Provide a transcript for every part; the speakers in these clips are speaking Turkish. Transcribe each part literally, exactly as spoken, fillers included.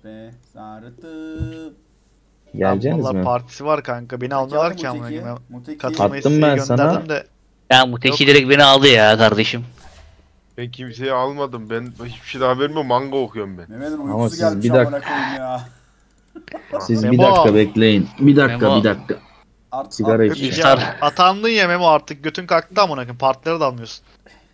Rezartı. Geleceğiniz Vallahi mi? partisi var kanka. Beni almıyorlar ki amına koyayım. Muteki. Katılma Attım isteği ben sana. gönderdim de. Ya bu teki direkt beni aldı ya kardeşim. Ben kimseyi almadım. Ben hiçbir şeyden haberim yok. Manga okuyorum ben. Mehmet'in Ama uykusu siz gelmiş bir amına dakika- koyayım ya. Siz bir Memo. dakika bekleyin. Bir dakika Memo. bir dakika. Art, Sigara art- içeceğim. Star. Ya, atandın ya Memo artık. Götün kalktı amına koyayım. Partileri de almıyorsun.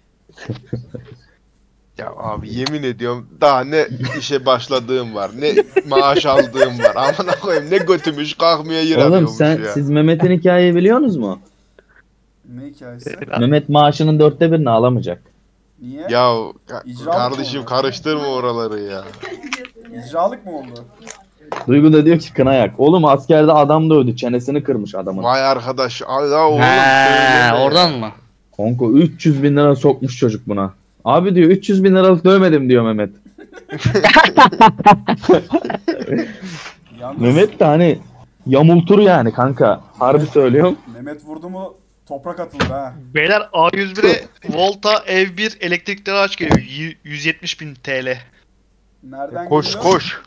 Ya abi yemin ediyorum daha ne işe başladığım var. Ne maaş aldığım var. Amına koyayım ne götümüş kalkmaya yer Oğlum arıyormuş sen ya. siz Mehmet'in hikayeyi biliyorsunuz mu? Ne hikayesi? Mehmet maaşının dörtte birini alamayacak. Niye? Ya ka- İcralık kardeşim mı oldu? karıştırma oraları ya. İcralık mı oldu? Duygu da diyor ki kına yak. Oğlum askerde adam dövdü. Çenesini kırmış adamın. Vay arkadaş. Ay ya oğlum. Ha, söyleme oradan ya. mı? Konko üç yüz bin lira sokmuş çocuk buna. Abi diyor üç yüz bin liralık dövmedim diyor Mehmet. Yalnız Mehmet de hani yamultur yani kanka. Harbi söylüyorum. Mehmet vurdu mu toprak atılır ha. Beyler A yüz bire Volta ev bir elektrikli araç geliyor. Y- yüz yetmiş bin T L. Nereden Koş geliyor? koş.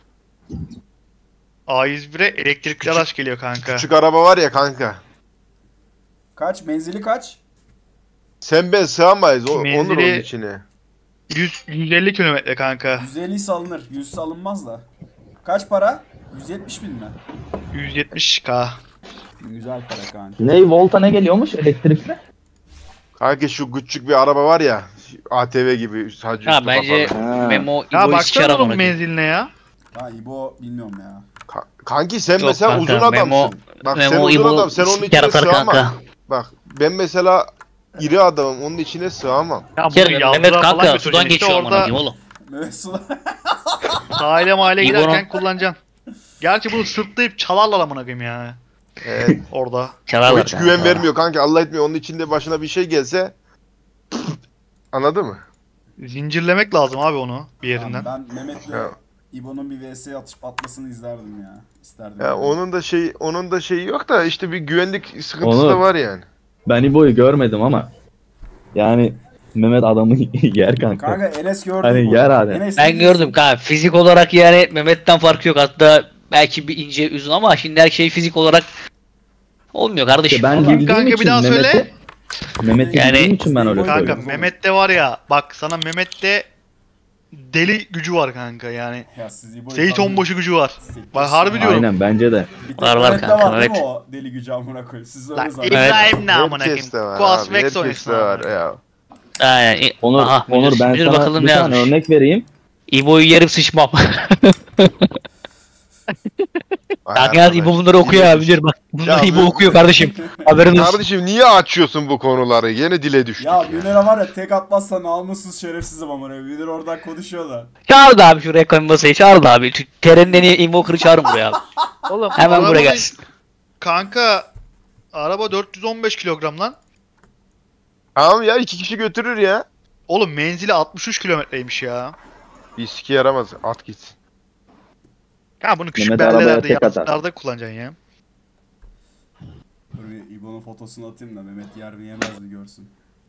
A yüz bire elektrikli araç geliyor kanka. Küçük araba var ya kanka. Kaç? Menzili kaç? Sen ben sığamayız. O, Menzili- Onur onun içine. yüz, yüz elli kilometre kanka. yüz elli salınır. yüz salınmaz da. Kaç para? yüz yetmiş bin mi? yüz yetmiş K. Güzel para kanka. Ne volta ne geliyormuş elektrikli? Kanka şu küçük bir araba var ya. A T V gibi sadece Ha üstü bence kapalı. Ha. Memo Ya İbo'yu siker baksana amına onun koyayım. menziline ya. Ha İbo bilmiyorum ya. Ka- Kanki sen Yok mesela kanka, uzun adamsın. Memo- Bak sen Memo uzun İbo adam sen onun siker içine atar sığamam. kanka. Bak ben mesela iri adamım onun içine sığamam. Ya bunu Sikerim yazlığa Mehmet falan kanka götüreceksin sudan işte geçiyor amına orada koyayım oğlum. Mehmet Sula. sahile mahalle İbo'nun- giderken kullanacaksın. Gerçi bunu sırtlayıp çalarlar amına koyayım ya. Evet. Orada. O Çalarlar hiç kanka. güven vermiyor kanka. Allah etmiyor onun içinde başına bir şey gelse. Anladın mı? Zincirlemek lazım abi onu bir yerinden. Ben Mehmet'le Ya. İbo'nun bir V S atış atmasını izlerdim ya. İsterdim. Ya yani. onun da şey onun da şeyi yok da işte bir güvenlik sıkıntısı Onur. da var yani. Ben İbo'yu görmedim ama. Yani Mehmet adamı yer kanka. Kanka Enes gördü. Hani İbo'yu. yer abi. Enes Ben ne gördüm diyorsun? kanka fizik olarak yani Mehmet'ten farkı yok, hatta belki bir ince uzun ama şimdi her şey fizik olarak olmuyor kardeşim. İşte ben Oğlum bildiğim kanka, bir için daha söyle. Mehmet'i Mehmet'i Yani- bildiğim için ben öyle Kanka, Kanka söylüyorum. Mehmet'te var ya, bak sana Mehmet'te deli gücü var kanka yani. Ya siz İbo'yu Seyit tanıyın. onbaşı gücü var. Siktir. Bak harbi diyorum. Aynen bence de. Bir tek Var, var Mehmet'te kanka, var değil mi evet. o deli gücü amına koyayım. Siz öyle Lan zannediyorsunuz. İbrahim ne amına koyayım. Herkes de var Kuas abi. Vex Herkes oynuyorsun de var amına. ya. Aynen. e, Onur, Aha, Onur ben müdür sana bakalım bir ne tane yazmış. örnek vereyim. İbo'yu yerim sıçmam. Vay Kanka arkadaş. İbo bunları okuyor abi, müdür bak. Bunları Ya İbo bu- okuyor kardeşim. Haberin olsun. Kardeşim niye açıyorsun bu konuları? Yine dile düştük Ya ya. Münir'e var ya tek atmazsa namussuz şerefsizim amına koyayım. Münir oradan konuşuyor da. Çağır da abi şuraya koyun masayı, çağır da abi. Teren'den Invoker'ı çağırın buraya abi. Oğlum Hemen buraya arabanın- gelsin. Kanka araba dört yüz on beş kilogram lan. Tamam ya iki kişi götürür ya. Oğlum menzili altmış üç kilometreymiş ya. Bir siki yaramaz. At gitsin. Ha bunu küçük Mehmet arabaya bellelerde tek atar. yazlıklarda kullanacaksın ya. Dur bir İbo'nun fotosunu atayım da Mehmet yer mi yemez mi görsün.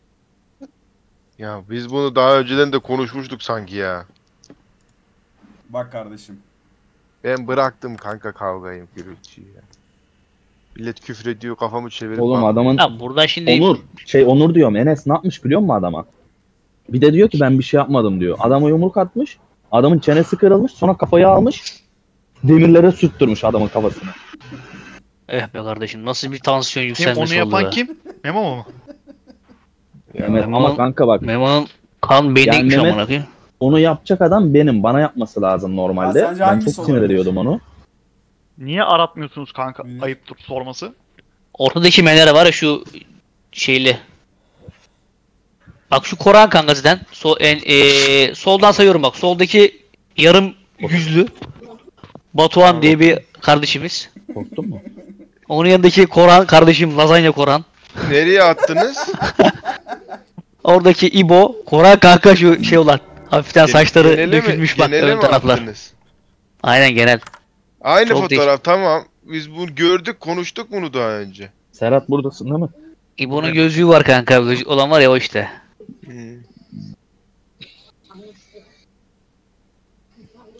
Ya biz bunu daha önceden de konuşmuştuk sanki ya. Bak kardeşim. Ben bıraktım kanka kavgayı, gürültüyü ya. Millet küfür ediyor, kafamı çevirip Oğlum bak- adamın Ya burada şimdi Onur şey Onur diyorum Enes ne yapmış biliyor musun adama? Bir de diyor ki ben bir şey yapmadım diyor. Adama yumruk atmış. Adamın çenesi kırılmış. Sonra kafayı almış. Demirlere sürttürmüş adamın kafasını. eh be kardeşim, nasıl bir tansiyon Kim yükselmesi onu oldu yapan be. kim? Memo mu? Mehmet Memo- ama kanka bak Memo'nun kan beyni Yani gitmiş Mehmet- amına koyayım. onu yapacak adam benim. Bana yapması lazım normalde. Ha, sence Ben hangisi çok sinir olabilir? ediyordum onu. Niye aratmıyorsunuz kanka? Münir. Ayıptır sorması. Ortadaki menere var ya şu şeyli. Bak şu Koran kanka zaten. Sol, en, eee, soldan sayıyorum bak. Soldaki yarım yüzlü Batuhan diye bir kardeşimiz. Korktun mu? Onun yanındaki Koran kardeşim, lazanya Koran. Nereye attınız? Oradaki İbo, Koran kanka şu şey olan. Hafiften saçları Genele mi- dökülmüş bak genele ön mi taraflar. attınız? Aynen genel. Aynı Çok fotoğraf tamam. Biz bunu gördük, konuştuk bunu daha önce. Serhat buradasın değil mi? İbo'nun gözlüğü var kanka. Gözlük olan var ya o işte.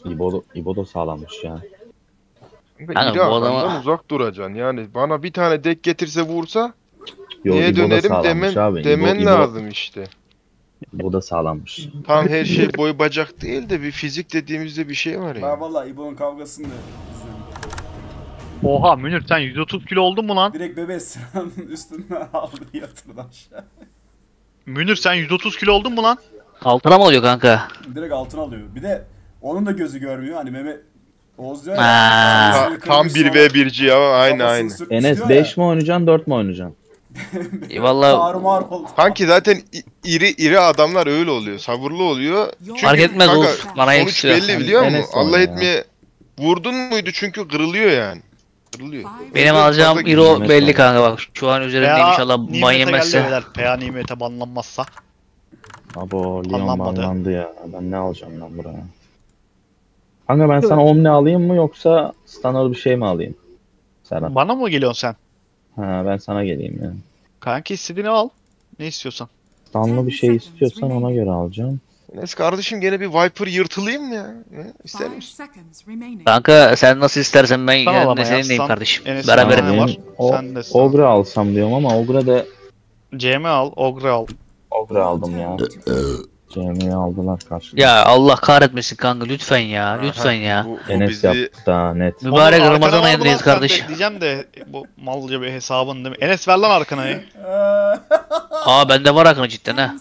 İbo, İbo da sağlanmış ya. Kanka, İri bu adama- adamdan uzak duracaksın. Yani bana bir tane dek getirse vursa Yo, niye İbo da dönerim sağlanmış demen, abi. İbo, demen İbo, lazım işte. İbo da sağlanmış. Tam her şey boy bacak değil de bir fizik dediğimizde bir şey var Ben ya. valla İbo'nun kavgasını da izledim. Oha Münir sen yüz otuz kilo oldun mu lan? Direkt bebeği sıranın üstünden aldı yatırdı aşağı. Münir sen yüz otuz kilo oldun mu lan? Altına mı oluyor kanka? Direkt altına alıyor. Bir de onun da gözü görmüyor. Hani Mehmet Oğuz diyor ya. Ha. kafasını Ta- tam kırmış bir sonra ve birci ama aynı kafasını aynı. sürtmüş Enes diyor beş ya. mi oynayacaksın dört mü oynayacaksın? Vallahi Tarumar oldu. Kanki zaten i- iri iri adamlar öyle oluyor. Sabırlı oluyor. Çünkü fark etmez kanka, Oğuz. Bana sonuç yakışıyor. belli biliyor musun? Enes Allah oynuyor etmeye vurdun muydu çünkü kırılıyor yani. Kırılıyor. Benim Fazla alacağım fazla hero Nimet belli var. kanka bak. Şu an üzerinde inşallah ban nimete geldi yemezse. beyler. P A nimete banlanmazsa. Abo Leon Anlanmadı. banlandı ya. Ben ne alacağım lan buraya? Kanka ben sana Omni alayım mı yoksa standart bir şey mi alayım? Serhat. Bana mı geliyorsun sen? Ha ben sana geleyim ya. Kanki istediğini al. Ne istiyorsan. Standlı bir şey istiyorsan ona göre alacağım. Enes kardeşim gene bir Viper yırtılayım mı ya? He? İster misin? Kanka sen nasıl istersen ben Tamam yani ama ya, seninleyim sen- kardeşim. Enes Beraber sana ne Benim var? O, Sen de sen. Ogre alsam diyorum ama Ogre de C M al, Ogre al. Ogre aldım ya. C M'yi aldılar karşıda. Ya Allah kahretmesin kanka lütfen ya. Lütfen ya. Bu, bu Enes bizi yaptı daha net. Mübarek Oğlum, Ramazan arkana ayındayız aldılar, sen kardeşim. de Diyeceğim de bu malca bir hesabın değil mi? Enes ver lan arkanayı. Aa bende var akını cidden ha.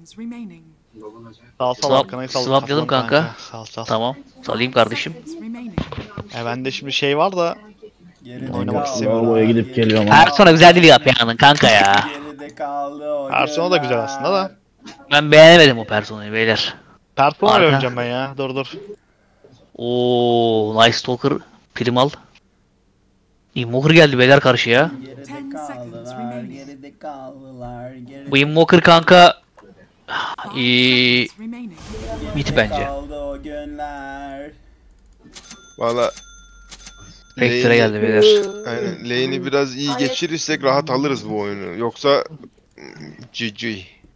Sal sal Swap- arkanayı sal. swaplayalım kafadan kanka. Sal sal. Tamam. Salayım kardeşim. E bende şimdi şey var da Geride Oynamak kaldı. istemiyorum. Lavaboya gidip Geride geliyorum kaldı. ama. Persona güzel değil yap yanın kanka ya. Geride kaldı o Persona da güzel aslında da. Ben beğenemedim o personayı beyler. Persona Arka. oynayacağım ben ya. Dur dur. Oo, Nice Stalker primal. Invoker geldi beyler karşıya. Geride Ten kaldılar, seconds remaining. geride kaldılar, geride Bu Invoker kanka Eee, bit bence. kaldı o günler. valla Vector'a geldi beyler. aynen, lane'i biraz iyi geçirirsek rahat alırız bu oyunu. Yoksa G G.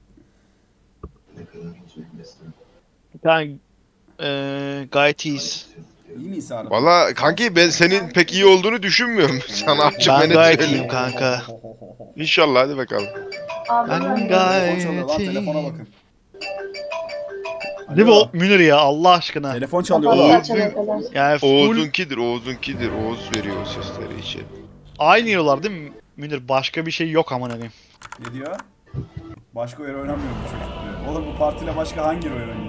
Bir tane eee gayet iyiyiz. İyi miyiz Arda? Valla kanki ben senin pek iyi olduğunu düşünmüyorum. Sana açık Ben ve net gayet söyleyeyim. iyiyim kanka. İnşallah hadi bakalım. Ben Telefon çalıyor gayet lan, telefona iyiyim. bakın. Değil mi Alo. o Münir ya Allah aşkına. Telefon çalıyor Oğuz- lan. Yani full Oğuz'unkidir, Oğuz'unkidir. Oğuz veriyor o sesleri içeri. aynı yiyorlar değil mi Münir? Başka bir şey yok aman abim. Ne diyor? Başka oyun oynamıyor bu çocuk diyor. Oğlum bu partiyle başka hangi oyun oynuyor?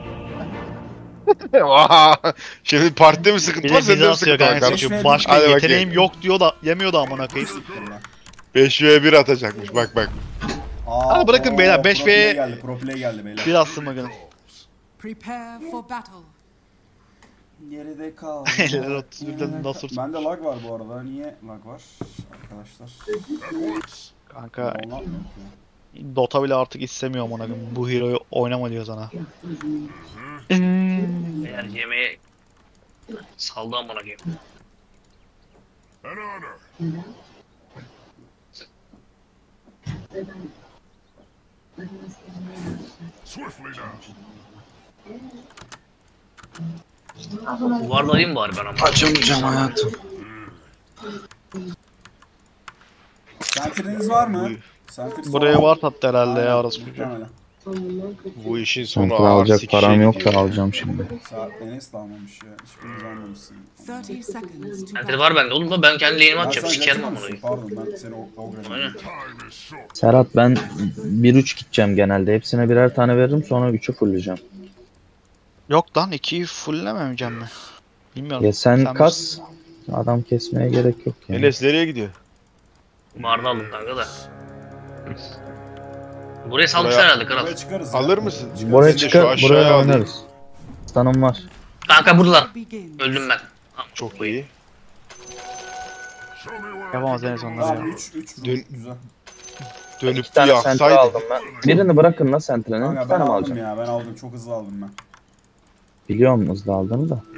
Vaa! Şimdi partide mi sıkıntı Bir var, de sende bizi mi atıyor sıkıntı var kanka. kardeşim? Çünkü Hadi başka bakayım. yeteneğim yok diyor da yemiyor da amına koyayım. beş ve bir atacakmış bak bak. Aa, Hadi bırakın oo, beyler, beş pro play ve- geldi, pro play geldi beyler. Bir aslında günüm. Prepare for battle. Geride kaldı. Eller otuz birden nasıl? Bende lag var bu arada. Niye lag var arkadaşlar? Kanka Ondan mı? Dota bile artık istemiyor amına koyayım. Bu hero'yu oynama diyor sana. Eğer yemeğe saldı amına koyayım. Duvarlayayım bari ben ama. Açamayacağım hayatım. Sentineliniz var mı? Sentinel Buraya var hatta herhalde ya orası. Muhtemelen. Bu işin sonu Kontrol ağır alacak sikişe param yok gidiyor. da alacağım şimdi. Saat Enes de almamış ya. Hiçbiriniz almamışsın. thirty seconds to Sentir battle. var bende oğlum da ben kendi lane'imi Ben atacağım. sana Sikerim yakın amına mısın? koyayım. Pardon ben seni o o Aynen. Serhat ben bir üç gideceğim genelde. Hepsine birer tane veririm sonra üçü fullleyeceğim. Yok lan ikiyi fulllememeyeceğim mi? Bilmiyorum. Ya sen, bilirsin. kas. Adam kesmeye gerek yok yani. Enes nereye gidiyor? Vardı aldım kanka da. Buraya salmışlar Buraya- herhalde kral. Buraya çıkarız ya. Alır mısın? Çıkarız. Buraya Ben de şu çıkar, aşağıya buraya alayım. oynarız. Stanım var. Kanka buradalar. Begins. Öldüm ben. Tamam, Çok iyi. Yapamaz en sonunda ya. Tamam üç üç Dün- güzel. Dönüp İki tane sentre yaksaydı. aldım ben. Birini bırakın la sentrenin. Kanka İki ben tane mi aldım alacağım? ya ben aldım çok hızlı aldım ben. Biliyorum hızlı aldığını da.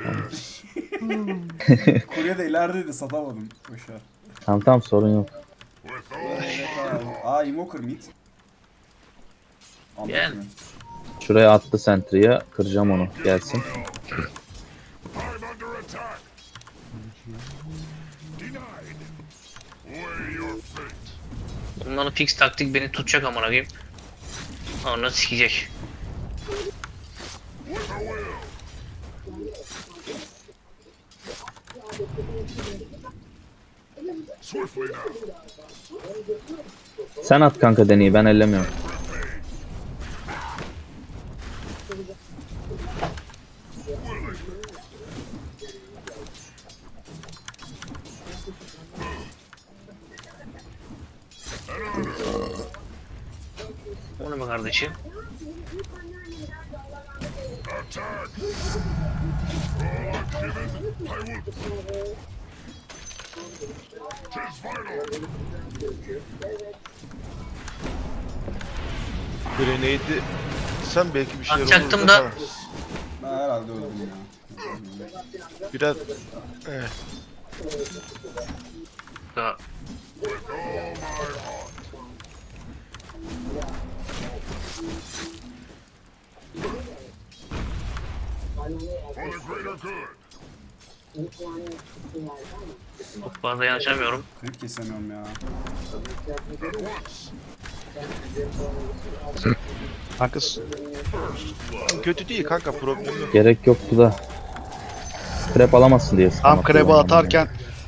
Kurye de ilerideydi satamadım. Boşver. Tamam tamam sorun yok. Aa Invoker mid. Gel. Anlatmıyor. Şuraya attı sentry'ye. Kıracağım onu. Gelsin. Bunların fix taktik beni tutacak amına koyayım. Onu sikecek. Sen at kanka deneyi, ben ellemiyorum. Onu mu kardeşim? Grenade'i sen belki bir şeyler Atacaktım olur da- falan. Ben herhalde öldüm ya. Biraz evet. Ya, çok fazla yanaşamıyorum. Krip kesemiyorum ya. Kanka s- kötü değil kanka, problem yok. Gerek yoktu da. Trap alamazsın diye. Tam sana krebe kullanmadım atarken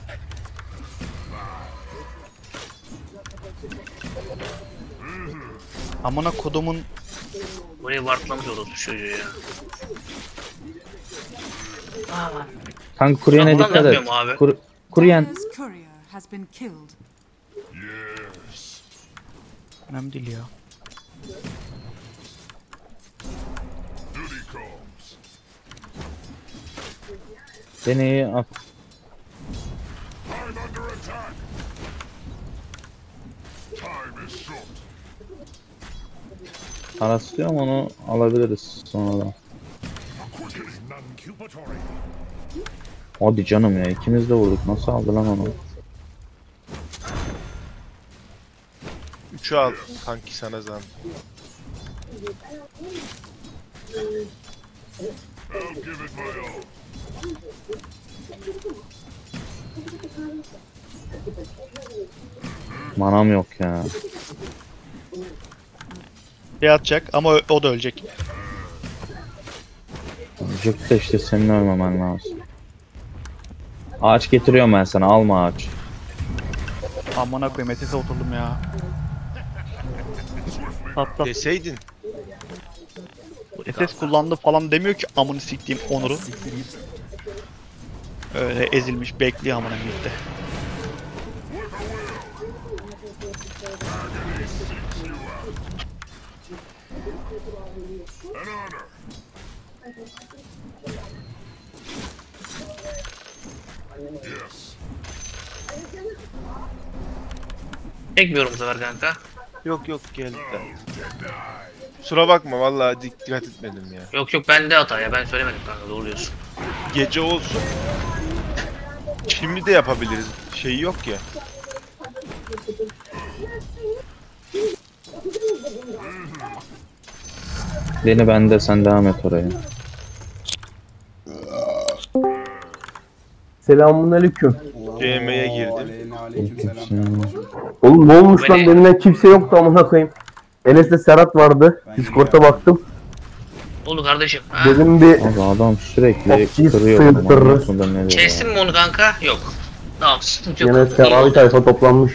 amına kodumun Buraya vartlamış olurdu çocuğu ya. Aa, ya. Kanka kuryene Ben buradan dikkat et. yapmıyorum abi. Kur kuryen Dire's courier has been killed. önemli değil ya. deneyi at. Parası diyorum, onu alabiliriz sonradan. Hadi canım ya, ikimiz de vurduk, nasıl aldı lan onu? Üçü al kanki sana zan. Manam yok ya. Şey atacak ama o- o da ölecek. Ölecek de işte senin ölmemen lazım. Ağaç getiriyorum ben sana, alma ağaç. Amına koyayım, etese oturdum ya. Hatta Deseydin. etes kullandı falan demiyor ki amını siktiğim Onur'u. Siktir git. Öyle ezilmiş bekliyor amına gitti. Çekmiyorum bu sefer kanka. Yok yok geldi de. Kusura bakma vallahi dik- dikkat etmedim ya. Yok yok bende hata ya, ben söylemedim kanka, doğru diyorsun. Gece olsun. Şimdi de yapabiliriz. Şeyi yok ya. Deni bende, sen devam et oraya. Selamünaleyküm. Oo, C M'ye girdim. aleyhine aleykümselam Aleykümselam. kardeşim. Oğlum ne olmuş lan, Beni- denilen kimse yoktu amına koyayım. Enes'le Serhat vardı. Ben Discord'a geliyorum. baktım. Oldu kardeşim. Ha? Dedim bir Abi adam sürekli Topçuyu kırıyor. sıyırtırır. Ondan sonra ne diyor Kestin ya? mi onu kanka? Yok. Tamam, sıkıntı yok. gene İyi teravih oldu. tayfa toplanmış.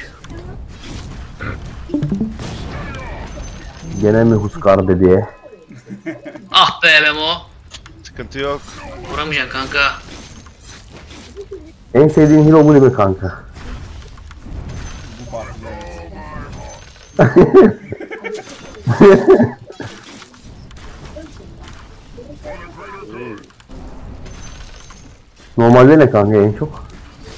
Gene mi Huskar'dı diye. Ah be Memo. Sıkıntı yok. Vuramayacaksın kanka. En sevdiğin hero bu değil mi kanka? Bu partide evet. Normalde ne kanka en çok?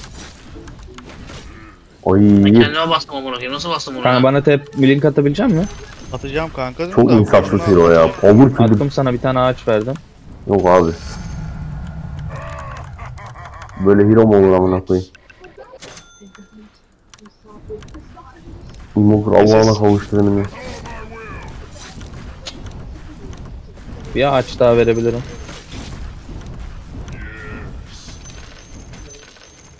Oy, Ben kendime bastım amına koyayım. Nasıl bastım onu Kanka ya? bana tep link atabilecek misin? Atacağım kanka. çok da- insafsız hero ya. Obur küldür. Attım sana, bir tane ağaç verdim. Yok abi. Böyle hero mu olur amına koyayım? Invoker Allah'ına kavuştu benim ya. Bir ağaç daha verebilirim.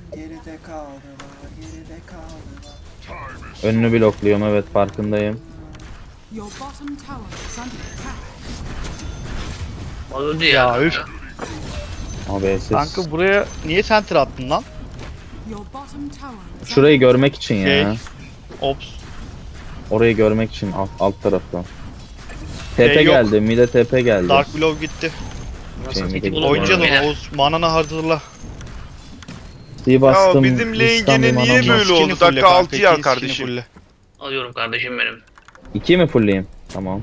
Geride kaldılar, geride kaldılar. Önünü blokluyorum, evet farkındayım. Your bottom tower is under attack. Öldü ya. Ya üf. Abi siz Kanka buraya niye center attın lan? Your bottom tower is şurayı under görmek için ya. Şey. Ops. Orayı görmek için alt, alt tarafta. T P Şey yok. geldi, mide T P geldi. Dark Blow gitti. Şey, mide Oğlum, gitti. Oynayacağız beyler. onu Oğuz. Manana hazırla. İyi bastım. Ya bizim lane İstanbul gene niye Manama. böyle Skin'i oldu? fulle Dakika kanka, altı ya ikili skin'i kardeşim. fulle. Alıyorum kardeşim benim. İki mi fullleyeyim? Tamam.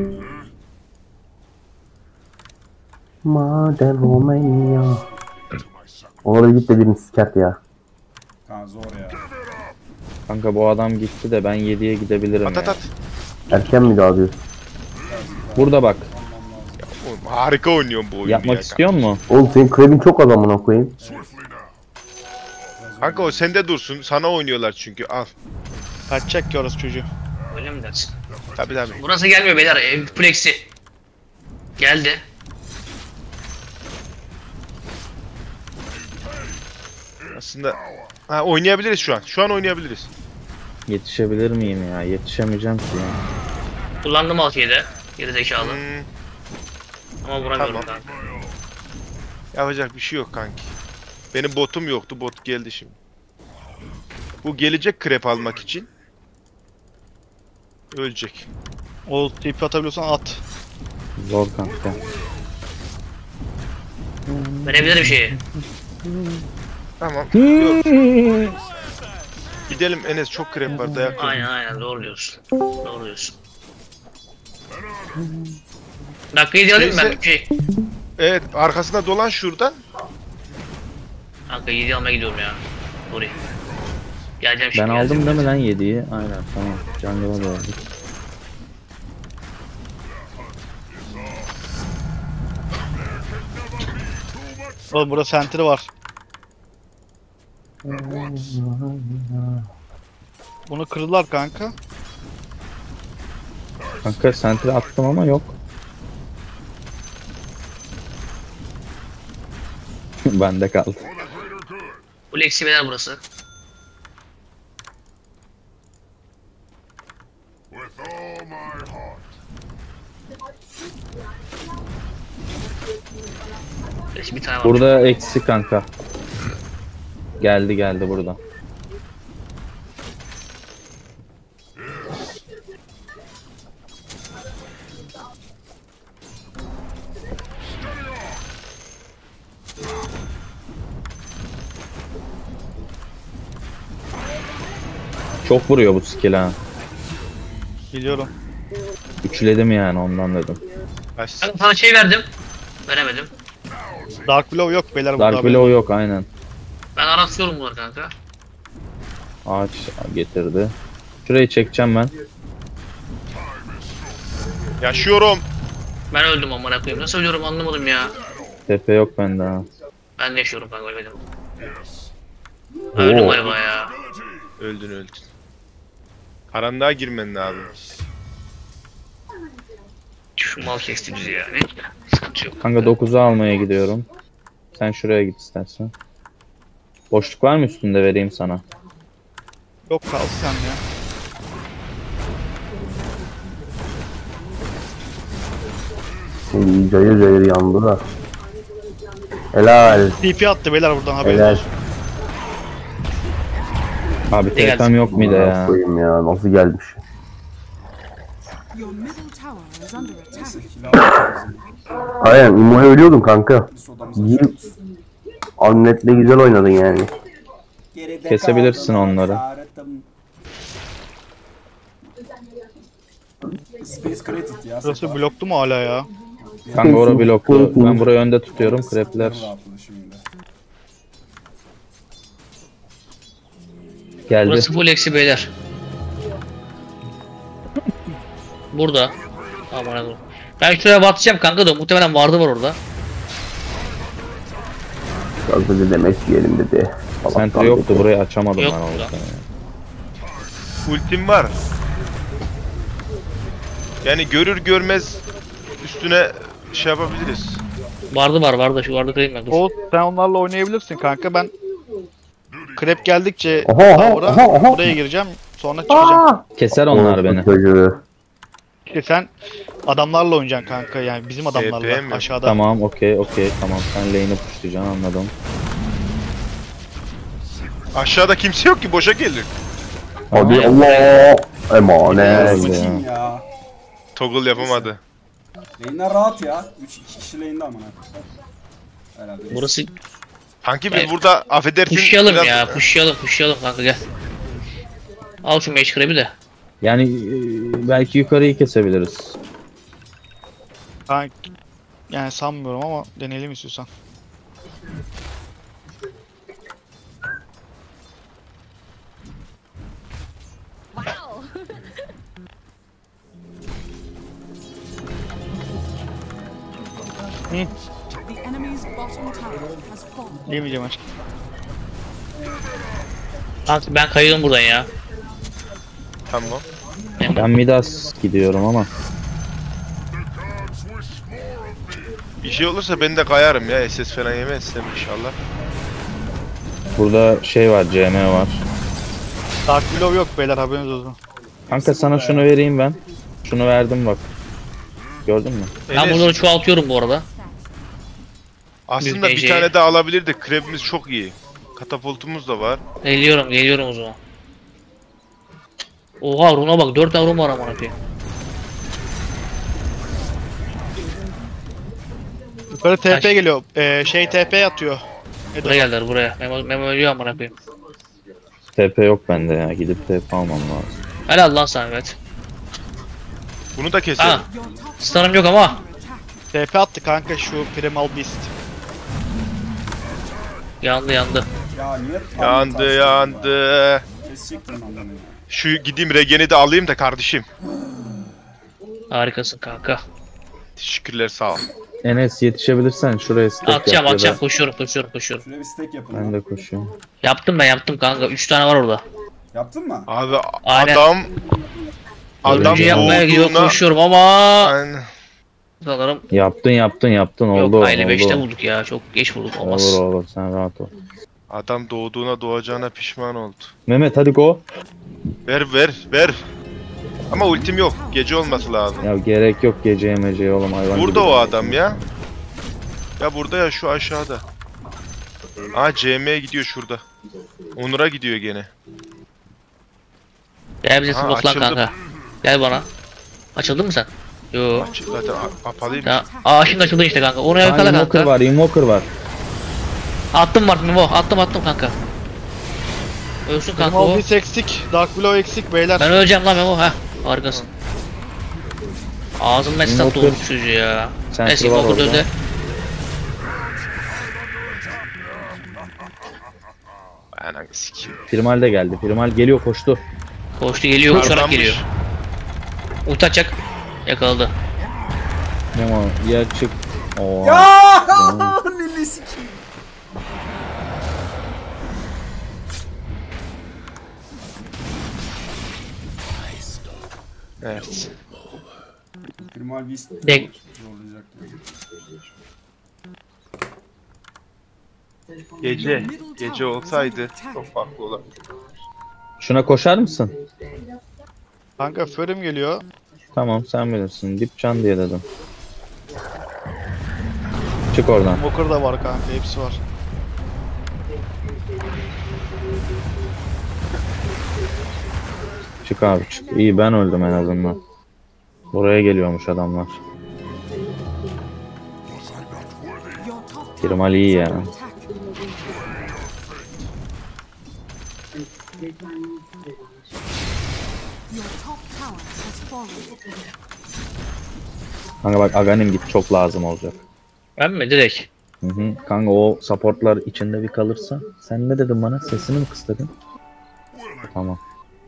Madem Romanya. Oraya git de birini sikert ya. Kanka zor ya. Kanka bu adam gitti de ben yediye gidebilirim At at ya. at. Erken mi daha diyorsun? Burada bak. Oğlum, harika oynuyorsun bu oyunu Yapmak ya. istiyor mu? Oğlum senin krebin çok az amına koyayım. Kanka o sende dursun. Sana oynuyorlar çünkü. Al. Kaçacak ki orası çocuğu. Öyle mi dersin? Tabi tabi. Burası gelmiyor beyler. Ev plexi. Geldi. Aslında ha, oynayabiliriz şu an. Şu an oynayabiliriz. Yetişebilir miyim ya? Yetişemeyeceğim ki ya. Kullandım altı yedi. Geri zekalı. Hmm, Ama vuramıyorum Tamam. kanka. yapacak bir şey yok kanki. Benim botum yoktu. Bot geldi şimdi. Bu gelecek krep almak için. Ölecek. Oğuz T P atabiliyorsan at. Zor kanka. Verebilirim şeyi. Tamam. Yok. Gidelim Enes, çok krep var, dayak. Aynen aynen doğru diyorsun. Doğru diyorsun. Dakikayı alayım mı ben Neyse. bir şey? Evet, arkasına dolan şuradan. Kanka yedi almaya gidiyorum ya. Sorry. Geleceğim Ben şimdi. aldım geleceğim. değil mi lan yediyi? Aynen tamam. Jungle'a doğru. Oğlum burada center'ı var. Bunu kırdılar kanka. Kanka sentre attım ama yok. Bende kaldı. Bu Lexi beyler burası. Lexi bir tane var. Burada eksi kanka. Geldi geldi burada. Çok vuruyor bu skill ha. Biliyorum. Üçledim yani ondan dedim. Baş- Kanka sana şey verdim. Veremedim. Dark Blow yok beyler burada. Dark Willow yok aynen. Ben aratıyorum bunları kanka. Ağaç getirdi. Şurayı çekeceğim ben. Yaşıyorum. Ben öldüm amına koyayım. Nasıl ölüyorum anlamadım ya. Tepe yok bende ha. Ben de yaşıyorum kanka ölmedim. Öldüm galiba ya. Öldün öldün. Karanlığa girmen lazım. Şu mal kesti bizi ya. Neyse. Sıkıntı yok. Kanka dokuzu almaya gidiyorum. Sen şuraya git istersen. Boşluk var mı üstünde, vereyim sana. Yok kaldı sen ya. Şimdi cayır cayır yandı da. Helal. T P attı beyler buradan haberiniz Helal. olsun. Abi gelsin. T P'm yok bir de Amına ya. koyayım ya, nasıl gelmiş? Your middle tower is under attack. Neyse kill aldık. Aynen, İmo'ya ölüyordun kanka. Biz odamıza İyi. çıkarız. Annetle güzel oynadın yani. Geride Kesebilirsin kaldılar, onları. Sarettim. Space Credit ya. Burası Sefa. bloktu mu hala ya? Kanka ora bloklu. Ben burayı önde tutuyorum. Krepler Rahatladı şimdi. geldi. Burası full eksi beyler. Burada. Aman Allah'ım. Ben şuraya batacağım kanka da muhtemelen vardı var orada. Biraz da demek yiyelim dedi. Salak Sentre kaldı. yoktu, burayı açamadım Yok ben burada. olsa. Ultim var. Yani görür görmez üstüne şey yapabiliriz. Vardı var vardı şu vardı kırayım ben dur. Oğuz sen onlarla oynayabilirsin kanka ben Krep geldikçe Oha, oha, tower'a oha, oha. buraya gireceğim. Sonra çıkacağım. Aa! Keser onlar beni. Çocuğu. İşte sen adamlarla oynayacaksın kanka, yani bizim T P adamlarla mi? aşağıda. Tamam okey okey tamam sen lane'i pushlayacaksın anladım. Aşağıda kimse yok ki, boşa gelir. Hadi Aha. Allah. Emanet. Öyle Sıçayım ya. Toggle yapamadı. Lane'ler rahat ya. üç iki kişi lane'de amına. Herhalde. Burası Kanki biz Evet. burada affedersin. pushlayalım biraz- ya. Pushlayalım pushlayalım kanka gel. Al şu mage kremi de. Yani e, belki yukarıyı kesebiliriz. Ben yani sanmıyorum ama deneyelim istiyorsan. The enemy's bottom tower has fallen. Diyemeyeceğim aşkım. Kanka ben kayıyorum buradan ya. Tamam. Ben Midas gidiyorum ama. Bir şey olursa ben de kayarım ya. S S falan yemezsem inşallah. Burada şey var C M var. Dark Willow yok beyler, haberiniz olsun. Kanka sana şunu vereyim ben. Şunu verdim bak. Gördün mü? Ben Enes, bunları çoğaltıyorum bu arada. aslında bir Büyük tane daha alabilirdik. Krebimiz çok iyi. Katapultumuz da var. Geliyorum geliyorum o zaman. Oha runa bak, dört tane run var amına koyayım. Yukarı T P Kaç? geliyor. Ee, şey T P atıyor. Buraya geldiler buraya. Memo, memo ölüyor amına koyayım. T P yok bende ya. Gidip T P almam lazım. Helal lan Samet. Bunu da keselim. Ha, Your top stun'ım yok ama. attack. T P attı kanka şu Primal Beast. Yandı yandı. Ya niye tam Yandı tersi yandı. ya? Kesecektim adamı ya. Şu gideyim regeni de alayım da kardeşim. Harikasın kanka. Teşekkürler, sağ ol. Enes yetişebilirsen şuraya stack yap Atacağım ya da- atacağım, koşuyorum koşuyorum koşuyorum. Şuraya bir stack yapın. Ben lan. de koşuyorum. Yaptım ben yaptım kanka. üç tane var orada. Yaptın mı? Abi Aynen. adam adam Dördüncü yapmaya gidiyorum doğduğuna koşuyorum ama. Aynen. Sanırım Yaptın yaptın yaptın oldu yok, aynı beşte oldu. bulduk ya. Çok geç bulduk, olmaz. Olur olur sen rahat ol. Adam doğduğuna doğacağına pişman oldu. Mehmet hadi go. Ver ver ver. Ama ultim yok. Gece olması lazım. Ya gerek yok geceye meceye oğlum hayvan Burada gibi. o adam ya. Ya burada ya şu aşağıda. Aa C M'ye gidiyor şurada. Onur'a gidiyor gene. Gel bize Ha, smoke lan açıldı. kanka. Gel bana. Açıldın mı sen? Yo. Aç, zaten a- kapalıyım. Ya, aa şimdi açıldın işte kanka. Onu Aa, yakala invoker kanka. var invoker var. Attım var Memo. Attım attım kanka. Ölsün kanka Primal o. Beast eksik. Dark Willow eksik beyler. Ben öleceğim lan Memo. Heh. Harikasın. Ağzımdan esnaf Invoker- doğmuş çocuğu ya. Sentry Neyse var Invoker orada. öldü. Ananı sikeyim. Primal de geldi. Primal geliyor koştu. Koştu geliyor, uçarak Ardanmış. geliyor. Ulti atacak. Yakaladı. Memo ya çık. Oo. Ya Lili sikeyim. Evet. Primal Beast Dek. zorlayacak. Gece. Gece olsaydı çok farklı olurdu. Şuna koşar mısın? Kanka Förim geliyor. Tamam sen bilirsin. Dipcan diye dedim. Çık oradan. Walker da var kanka, hepsi var. Çık abi çık. İyi ben öldüm en azından. Buraya geliyormuş adamlar. Your top Primal tower iyi is ya. under attack. Your top tower has fallen. Kanka bak Aghanim git çok lazım olacak. Ben mi? Direkt. Hı hı. Kanka o supportlar içinde bir kalırsa. Sen ne dedin bana? Sesini mi kıstırdın? Tamam.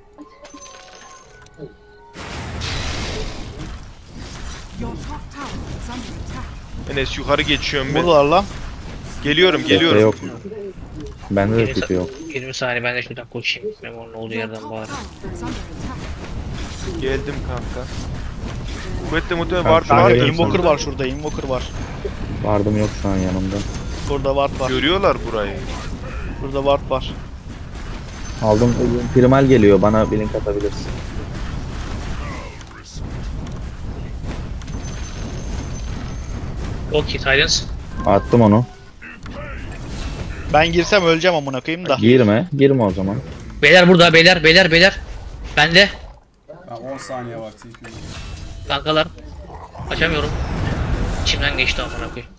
Your top tower is under attack. Enes yukarı geçiyorum ben. Buradalar lan. Geliyorum Tepe geliyorum. yok. Bende de tipi yok. yirmi saniye ben de şuradan koşayım. Memo'nun olduğu Your yerden top bari. tower is under attack. Geldim kanka. Kuvvetle muhtemelen Kanka, var şuraya Kanka gelin. vardır. Invoker var şurada, Invoker var. Vardım yok şu an yanımda. Burada Ward var. Görüyorlar burayı. Burada Ward var. Aldım. Primal geliyor. Bana bir link atabilirsin. Okey Titans. Attım onu. Ben girsem öleceğim amına koyayım da. Girme. Girme o zaman. Beyler burada beyler beyler beyler. Bende. Ha, on saniye var. T P. Kankalar. Açamıyorum. İçimden geçti amına koyayım.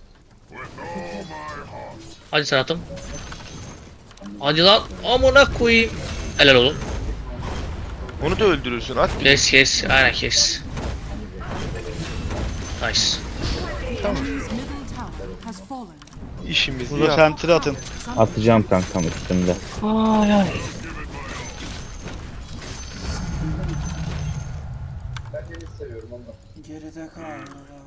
Hadi Serhat'ım. Hadi lan amına koyayım. Helal oğlum. Onu da öldürürsün at. Kes kes. Aynen kes. Nice. Enemy's middle tower has fallen. İşimizi Burada yap. sentry atın. Atacağım kankam üstünde. Ay ay. Geride kal.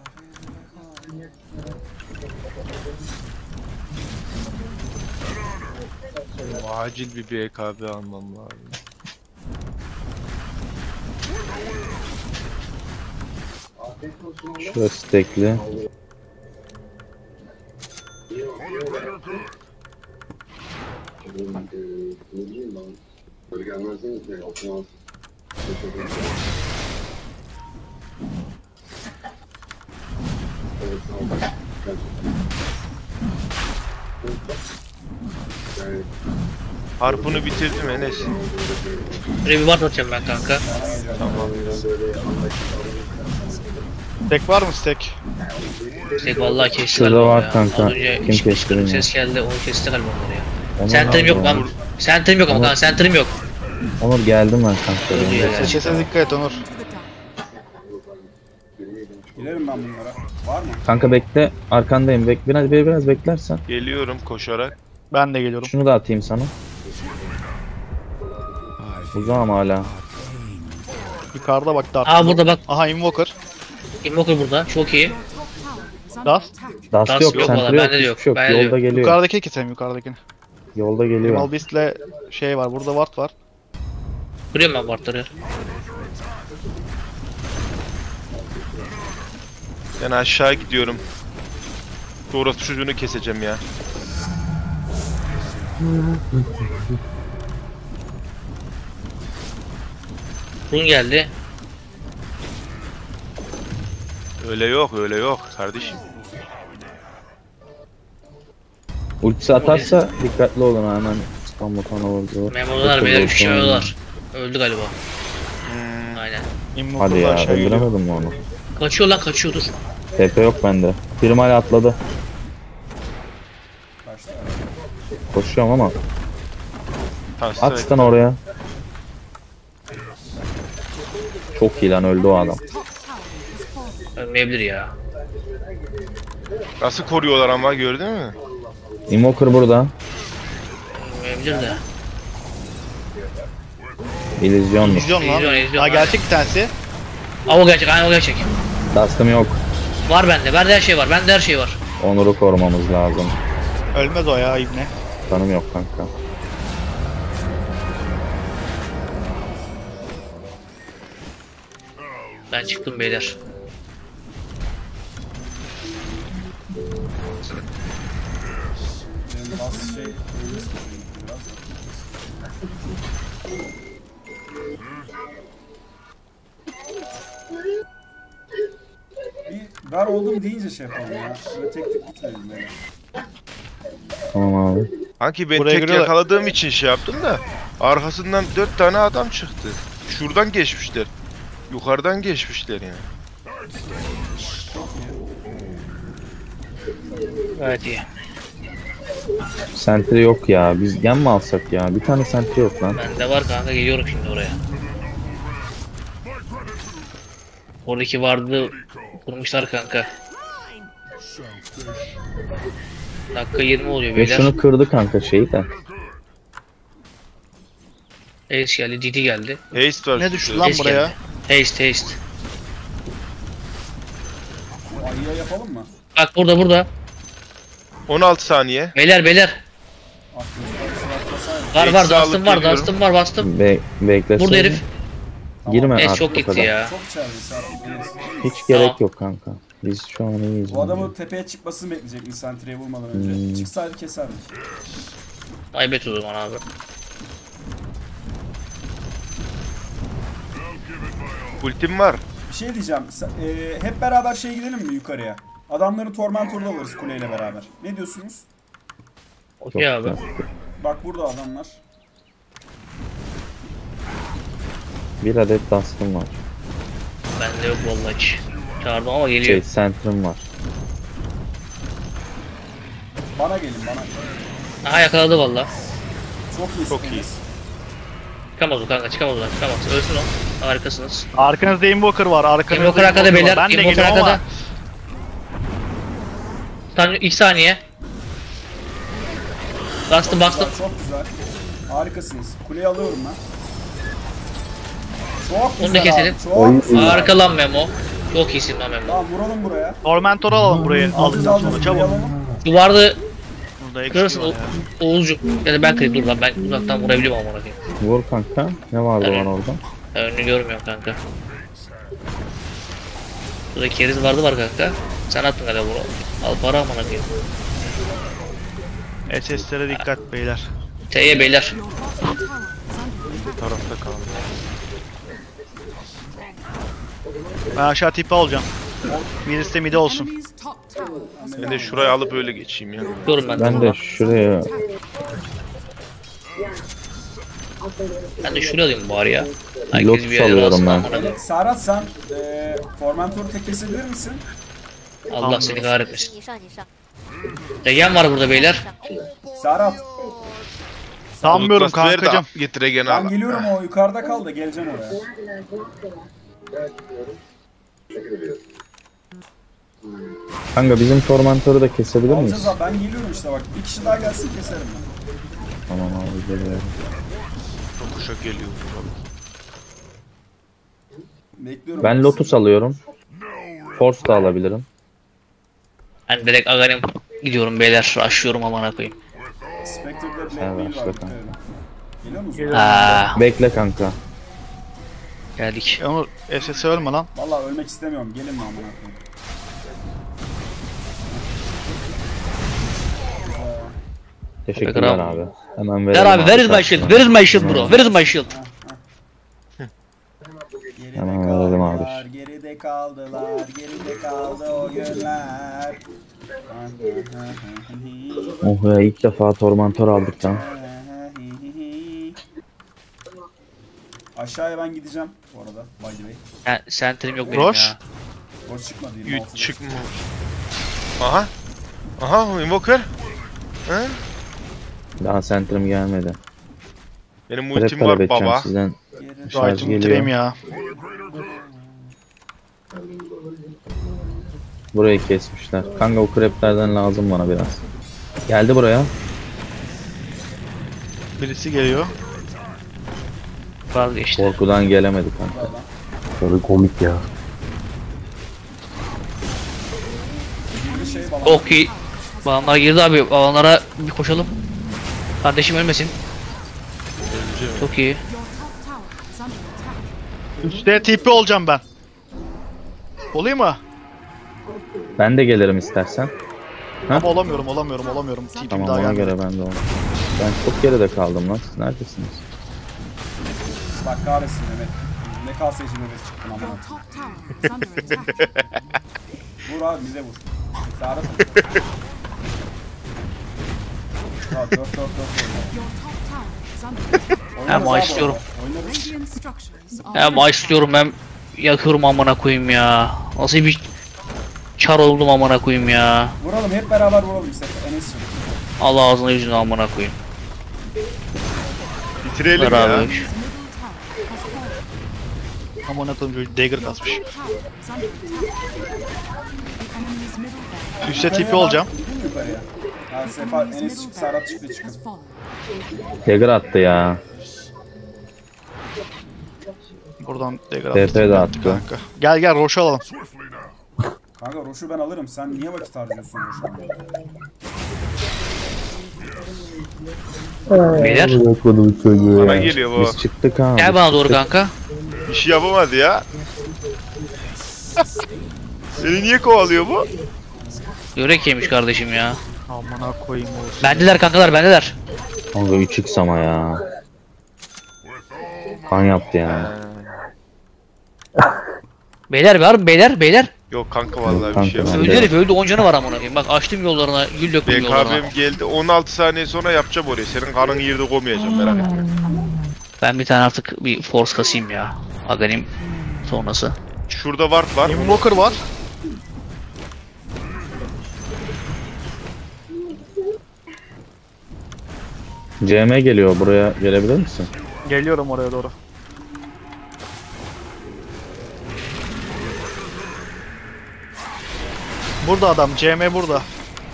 Acil bir B K B almam lazım. Şurası stekli. Harpunu bitirdim Enes. Buraya bir ward atacağım ben kanka. Tek var mı stack? Tek vallahi kesti Şurada galiba var ya. kanka. Az önce Kim hiç kesti kırık bilmiyorum. ses geldi. Onu kesti galiba onları ya. Onur Center'im yok aldı. lan. Center'im yok ama Onur- kanka. Center'im yok. Onur geldim ben kanka. Öldü ya. Sesine dikkat et Onur. To the dark. Girerim ben bunlara. Var mı? Kanka bekle. Arkandayım. Bek biraz biraz, biraz beklersen. Geliyorum koşarak. Ben de geliyorum. Şunu da atayım sana. Uzağım hala. Yukarıda bak Dark. Aa burada bak. Aha Invoker. Invoker burada. Çok iyi. Is under Dust. attack. Dust Dust yok, yok center valla, yok, bende de hiçbir yok, şey yok. bende de Yolda yok. geliyor. Yukarıdaki keselim yukarıdakini. Yolda geliyor. Mal Beast'le şey var. Burada ward var. Kırıyorum ben wardları. Ben aşağı gidiyorum. Doğrusu çocuğunu keseceğim ya. Run geldi. Öyle yok öyle yok kardeşim. Ultisi atarsa dikkatli olun hemen. Spam butona vurdu. Memolar beyler üç kişi ölüyorlar. Öldü galiba. Aynen. Hadi Invoker'la ya aşağı geliyor. öldüremedim mi onu? Kaçıyor lan kaçıyor dur. T P yok bende. Primal atladı. Kaçtı. Koşuyorum ama. Tamam, At stun oraya. Çok iyi lan öldü o adam. Ölmeyebilir ya. Nasıl koruyorlar ama gördün mü? Invoker burada. Ölmeyebilir de. İllüzyonlu. İzliyorsun lan. İzliyorum, izliyorum, Ha aynen. gerçek bir tanesi. Aa o gerçek aynen o gerçek. Dust'ım yok. Var bende. Bende her şey var. Bende her şey var. Onur'u korumamız lazım. Ölmez o ya ibne. Tanım yok kanka. Ben çıktım beyler. Benim bas şey... Biraz. Bir dar oldum deyince şey yapalım ya. Böyle tek tek gitmeyelim böyle. Tamam abi. Hanki ben Buraya tek giriyorlar. yakaladığım için şey yaptım da arkasından dört tane adam çıktı. Şuradan geçmişler. Yukarıdan geçmişler yani. Evet iyi. Sentry yok ya. Biz gem mi alsak ya? Bir tane sentry yok lan. Bende var kanka geliyorum şimdi oraya. Oradaki vardı kurmuşlar kanka. Dakika yirmi oluyor Ve beyler. şunu kırdı kanka şeyi de. Ace geldi, Didi geldi. Haste var. Ne şurada. düştü lan Ace buraya? geldi. Haste haste. Bu ayıya yapalım mı? Bak burada burada. on altı saniye. Beyler beyler. Aklınızda Var var Ace alıp dastım var geliyorum. dastım var bastım. Be beklesene. Burada herif. Girme Ace artık çok o gitti kadar. ya. Çok çevresi artık. değiliz. Hiç gerek Tamam. yok kanka. Biz şu an iyiyiz. Bu adamın tepeye çıkmasını bekleyecek Incendiary'e vurmadan önce. Hmm. Çıksaydı keserdik. Aybet o zaman abi. Ultim var. Bir şey diyeceğim. Sen- e, hep beraber şey gidelim mi yukarıya? Adamları Tormentor'da alırız kuleyle beraber. Ne diyorsunuz? Okey abi. Bak burada adamlar. Bir adet Dust'ım var. Bende yok vallahi hiç. Çağırdım ama geliyor. Şey, Center'ım var. Bana gelin bana. Aha yakaladı valla. Çok iyi. Çok iyi. Çıkamaz o kanka, çıkamaz o. Çıkamaz. Ölsün o. Harikasınız. Arkanızda Invoker var. Arkanızda Invoker arkada beyler. var. Ben de Invoker geliyorum ama. arkada. Tanrı ilk saniye. Bastım bastım. Çok güzel. Harikasınız. Kuleyi alıyorum ben. Çok güzel Onu da keselim. abi, çok Oy. güzel. Harika lan Memo. Çok iyisin lan Memo. Tamam vuralım buraya. Tormentor alalım burayı. Alacağız Aldıktan alacağız. sonra Kuleyi çabuk. alalım. Duvarda Burada eksik kırırsın var o ya. Oğuzcuk. Ya da ben kırayım dur lan ben uzaktan vurabiliyorum ama koyayım. Vur kanka. Ne vardı Evet. lan orada? Ben önünü görmüyorum kanka. Burada keriz vardı var kanka. Sen attın hele bunu. Al para amına koyayım. S S'lere dikkat beyler. T'ye beyler. Your bottom tower is under attack. Tarafta kaldı. Ben aşağı tipi alacağım. Birisi de mide olsun. Enemy's top tower has Ben de şuraya alıp öyle geçeyim ya. Diyorum ben. Ben de şuraya Ben de şunu alayım bari ya. Lotus bir yere alıyorum alsın ben. amına koyayım. Evet, Serhat sen e, Tormentor'u tek kesebilir misin? Allah seni kahretmesin. 你上你上， Regen var burada beyler. Serhat Sanmıyorum Lotus ver de kankacım. Getir gene ben al. geliyorum o yukarıda kal da geleceğim oraya. Kanka bizim Tormentor'u da kesebilir miyiz? Alacağız abi ben geliyorum işte bak bir kişi daha gelsin keserim ben. Tamam abi geliyorum. Çok kuşa geliyor. Bekliyorum. Ben Lotus alıyorum. Force da alabilirim. Ben direkt Aghanim gidiyorum beyler. Rushlıyorum amına koyayım. Spectre'de Black Sen Wheel başla var. dikkat kanka. edin. Geliyor musun? Aa, Bekle kanka. geldik. Onu S S'e ölme lan. Vallahi ölmek istemiyorum. Gelin mi amına koyayım? Teşekkürler Bakalım. abi. Hemen Ver verelim abi, where is my shield? Where is my shield bro? Where is my shield? Geride Hemen verelim abi. kaldılar, geride kaldılar, geride kaldı o günler. Oh ya ilk defa Tormentor aldık lan. Aşağıya ben gideceğim bu arada, by the way. Yani center'im yok benim Roş. ya. Boş çıkmadı yirmi Yü- altıda. Çıkma. Aha. Aha Invoker. He? Daha center'ım gelmedi. Benim Trap ultim talep var edeceğim baba. sizden. Geri- Şarj Right'ımı bitireyim geliyor. ya. Burayı kesmişler. Kanka o kreplerden lazım bana biraz. Geldi buraya. Birisi geliyor. Vazgeçti. Korkudan gelemedi kanka. Böyle komik ya. Bir şey bana. Çok iyi. Bağımlar girdi abi. Bağımlara bir koşalım. Kardeşim ölmesin. Çok iyi. Your top tower is under attack. Üstte tipi olacağım ben. Olayım mı? Ben de gelirim istersen. Ama olamıyorum, olamıyorum, olamıyorum. Tipim Tamam daha ona gelmedi. göre ben de onu. Ben çok geride kaldım lan. Siz neredesiniz? Bak kahretsin Mehmet. Ne kalsaydı Mehmet çıktın ama. Your top tower is under attack. Vur abi bize vur. Serhat. Ya dört dört dört oyna. Your top tower is under attack. Oynarız Hem abi istiyorum. orada, Oynarız. Radiant structures are Hem açlıyorum hem yakıyorum amına koyayım ya. Nasıl bir çar oldum amına koyayım ya. Vuralım hep beraber vuralım bir sefer. Enes'cim. Allah ağzına yüzüne amına koyayım. Bitirelim Ver ya. abi. middle tower has fallen. Ama ne koyayım çocuk dagger Your kasmış. top tower is under attack. The enemy's middle barracks Üstte Yukarıya tipi bak, olacağım. gidin mi yukarıya? Ha Sefa, Enes çıktı, Serhat çıktı çıkın. has fallen. Dagger attı ya. Buradan dagger T P de attı attı. kanka. Gel gel Roş'u alalım. Kanka Roş'u ben alırım. Sen niye vakit harcıyorsun Roş'a? Beyler. Unutmadım çocuğu Bana ya. geliyor bu. Biz çıktık abi. Gel bana doğru kanka. Bir şey yapamadı ya. Seni niye kovalıyor bu? Yörek yemiş kardeşim ya. Amına koyayım olsun. Bendeler kankalar bendeler. Kanka üç x ama ya. Kan yaptı yani. Beyler var mı beyler beyler? Yok kanka vallahi bir Kanka, şey yok. ben- Öldü de- herif öldü on canı var amına koyayım. Bak açtım yollarına gül döktüm yollarına. B K B'm geldi. on altı saniye sonra yapacağım orayı. Senin kanın yerde koymayacağım merak etme. Ben bir tane artık bir force kasayım ya. Aganim sonrası. Şurada ward var. Invoker var. C M geliyor, buraya gelebilir misin? Geliyorum oraya doğru. Burada adam. C M burada.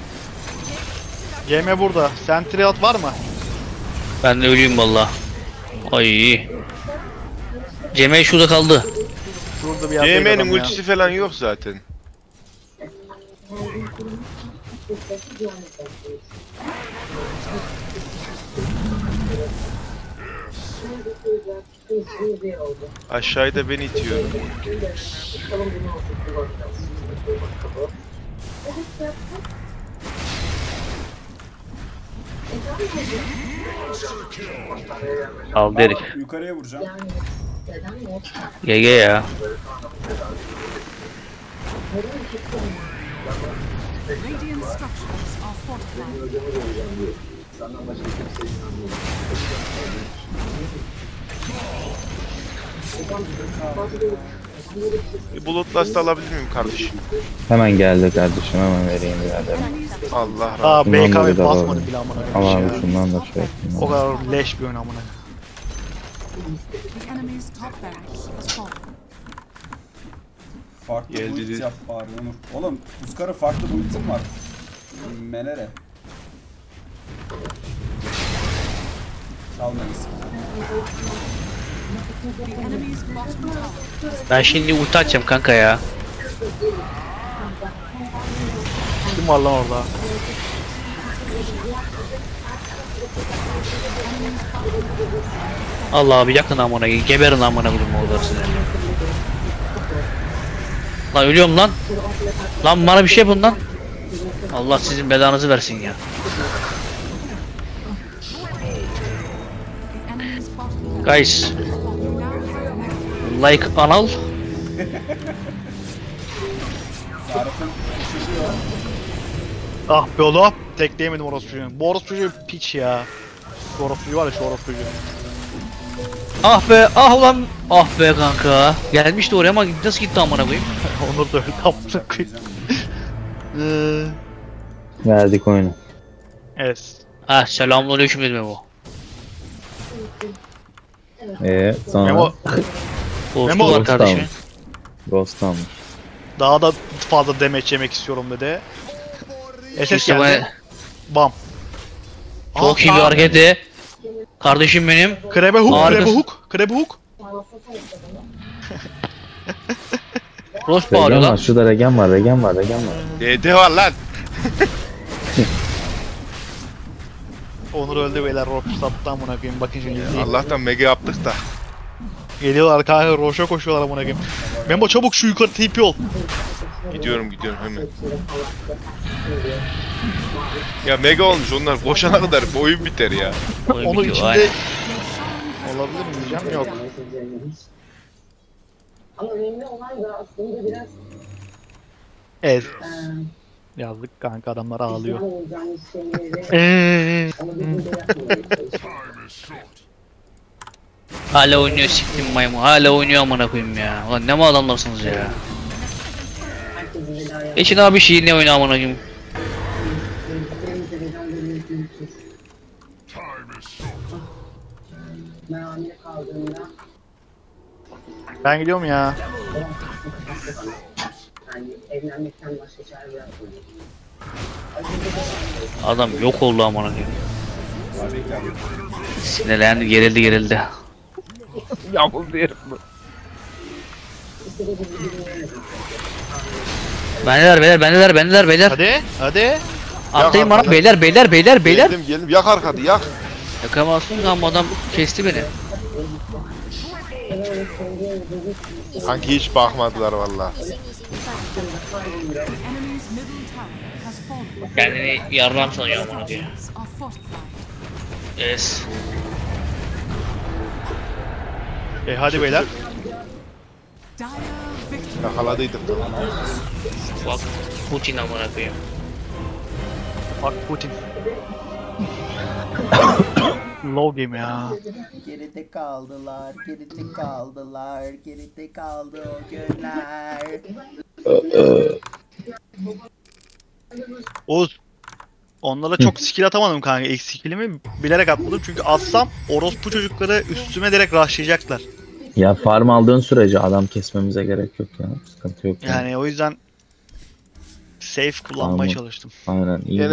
C M burada. Sentry at var mı? Ben de ölüyüm valla. Ay. Cemil şurada kaldı. Şurada bir yerde C M'nin adam ya. ultisi falan yok zaten. Aşağıda beni itiyor. Kaldı herif. Yukarıya vuracağım. G G ya. Radiant structures are fortified. Bir bulut last alabilir miyim kardeşim? Hemen geldi kardeşim, hemen vereyim birader. Allah razı Aa Şundan B K dolayı B da basmadı alalım. bile amına Al koyayım abi ya. şundan da şey O yapayım. kadar leş bir oyun amına. The enemy's top barracks has fallen. Farklı Geldi build dedi. yap bari Onur. Oğlum Uzkar'a farklı build'im var. Melere. Çalmayız. The enemy's bottom tower Ben şimdi ulti açacağım kanka ya. Kim var lan orada? Allah abi yakın amına koyayım. Geberin amına koyayım orada size. Lan ölüyorum lan. Lan bana bir şey yapın lan. Allah sizin belanızı versin ya. the enemy's bottom Guys, tower now like anal. Serhat'ın şaşırıyor. Ah be oğlum. Tekleyemedim orospu çocuğunu. Bu orospu çocuğu piç ya. Şu orospu çocuğu var ya şu orospu çocuğu. Ah be, ah ulan. Ah be kanka. Gelmişti oraya ama nasıl gitti amına koyayım? Onur da öyle yaptı. Eee, Verdik oyunu. Evet. Ah selamünaleyküm dedim bu. Eee sonra Memo Dostu Memo- var kardeşim. Ghost almış. daha da fazla demeç yemek istiyorum dedi. S S İşte geldi. Bam. Çok iyi bir hareketi. Kardeşim benim. Krebe hook, Harika. krebe hook, krebe hook. Rost bağırıyor Regen lan. var, şurada regen var, regen var, regen var. D D var lan. Onur öldü beyler, Roş sattı amına koyayım. Bakın şimdi izleyin. Allah'tan mega yaptık da. Geliyorlar kanka, Roş'a koşuyorlar amına koyayım. Memo çabuk şu yukarı T P ol. Gidiyorum gidiyorum hemen. Ya mega olmuş onlar koşana kadar bu oyun biter ya. Oyun Onu bitiyor, içinde aynen. olabilir mi diyeceğim, yok. Ama önemli olan da aslında biraz Evet. eee Yazdık kanka, adamlar ağlıyor. pişman olacağımız şeyleri Eee. ama bizim de yapmamaya çalışıyoruz. Hala oynuyor siktim maymun. Hala oynuyor amına koyayım ya. Ulan ne mi adamlarsınız ya. Herkesin bir daha Geçin abi şiir ne oynuyor amına koyayım. yaptıklarımızı neden böyle üzülürsüz. Ben hamile kaldığımda Ben gidiyorum ya. yani evlenmekten başka çare bırakmadım. Adam yok oldu amına koyayım. Hadi gel. Sinirlendi, gerildi, gerildi. Bendeler beyler, bendeler, bendeler beyler. Hadi, hadi. Atlayın bana arkadaş. beyler, beyler, beyler, beyler. Geldim geldim yak arkadı yak. Yakamazsın ama adam kesti beni. Sanki hiç bakmadılar valla. The enemy's middle tower has fallen. Kendini yarram sanıyor amına koyayım. Structures are fortified. Yes. E hadi beyler. Yakaladıydım. Bak Putin amına koyayım. Bak Putin. Low game ya. Geride kaldılar, geride kaldılar, geride kaldı o günler. Oğuz. Onlara çok skill atamadım kanka. İlk skillimi bilerek atmadım çünkü atsam orospu çocukları üstüme direkt rushlayacaklar. Ya farm aldığın sürece adam kesmemize gerek yok ya. Sıkıntı yok. Yani. Yani o yüzden safe kullanmaya Tamam. çalıştım. Aynen iyi.